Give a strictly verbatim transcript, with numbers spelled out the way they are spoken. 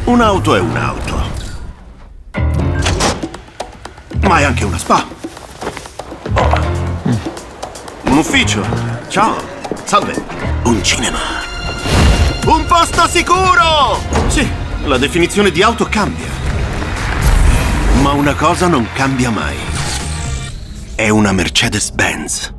Un'auto è un'auto. Ma è anche una spa. Un ufficio. Ciao. Salve. Un cinema. Un posto sicuro! Sì, la definizione di auto cambia. Ma una cosa non cambia mai. È una Mercedes-Benz.